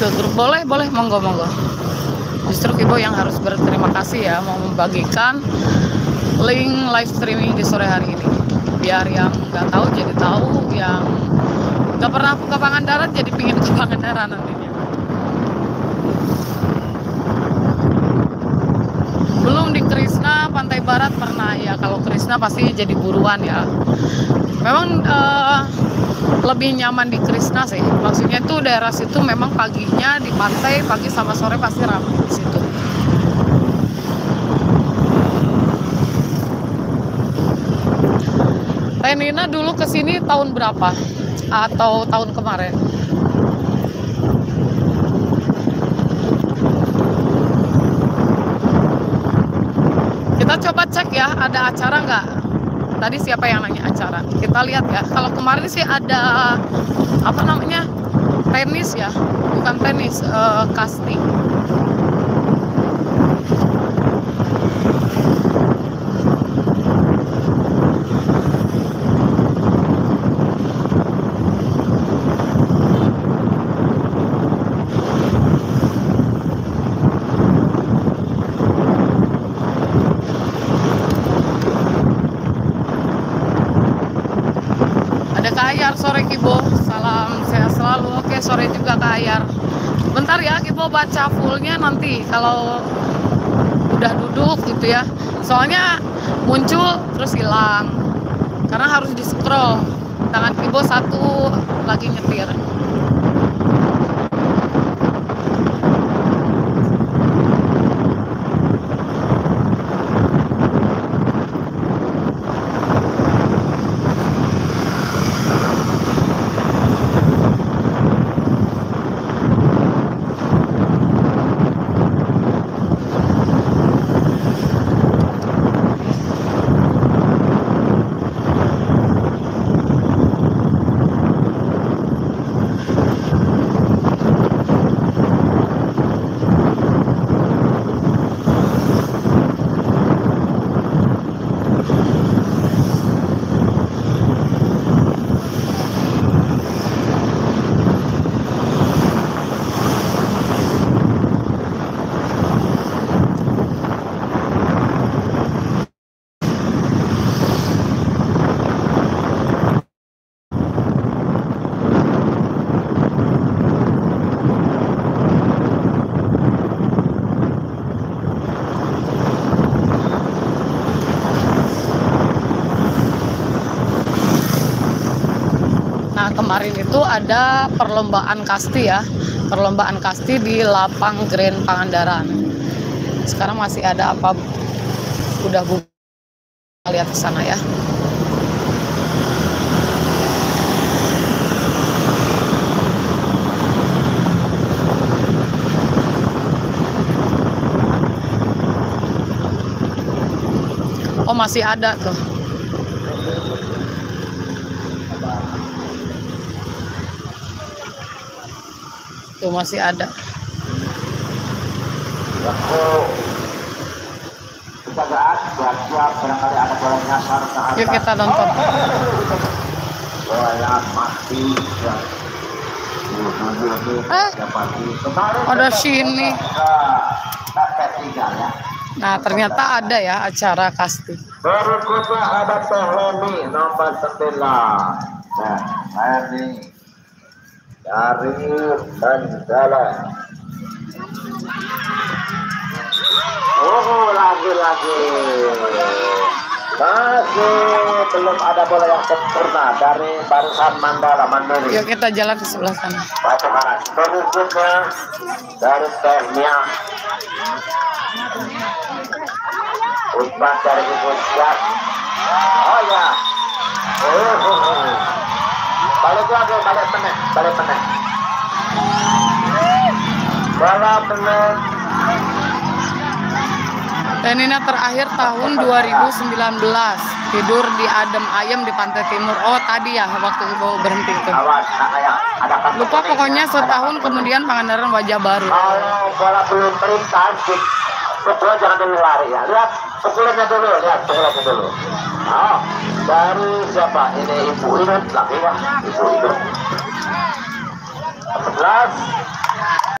ke grup. Boleh, monggo. Justru Ibu yang harus berterima kasih ya, mau membagikan link live streaming di sore hari ini. Biar yang nggak tahu jadi tahu, yang nggak pernah ke Pangandaran jadi pingin ke Pangandaran nantinya. Belum di Krishna Pantai Barat pernah ya. Kalau Krishna pasti jadi buruan ya. Memang lebih nyaman di Krishna sih. Maksudnya itu daerah situ memang paginya di pantai, pagi sama sore pasti ramai di situ. Nina dulu kesini tahun berapa? Atau tahun kemarin? Kita coba cek ya, ada acara nggak? Tadi siapa yang nanya acara? Kita lihat ya. Kalau kemarin sih ada apa namanya, tenis ya, bukan tenis, casting. Kak Ayar, sore Kibo, salam sehat selalu. Oke, sore juga Kak Ayar. Bentar ya Kibo, baca fullnya nanti kalau udah duduk gitu ya. Soalnya muncul terus hilang karena harus di scroll. Tangan Kibo satu lagi nyetir. Kemarin itu ada perlombaan kasti ya, perlombaan kasti di Lapang Grand Pangandaran. Sekarang masih ada apa? Udah buka, lihat ke sana ya. Oh, masih ada tuh. Tuh masih ada. Yuk kita nonton. Ada sini. Nah, ternyata ada ya acara kasti. Berikutnya ada Teh Leni nomor 9. Nah, Leni dari Mandala. Oh, lagi-lagi masih belum ada bola yang sempurna dari barisan Mandala Mandiri. Yuk kita jalan ke sebelah sana. Berikutnya dari Tehnya umpan dari Ibu Siap. Oh ya, balik lagi, balik penek. Bola penek. Nina terakhir tahun 2019 tidur di adem ayem di Pantai Timur. Oh tadi ya waktu itu berhenti itu. Lupa pokoknya setahun kemudian Pangandaran wajah baru. Kalau bola belum perintah, betul jangan dulu lari ya. Lihat pukulannya dulu, Oh, dari siapa? Ini Ibu Inut lagi ya, Ibu Inut. 11.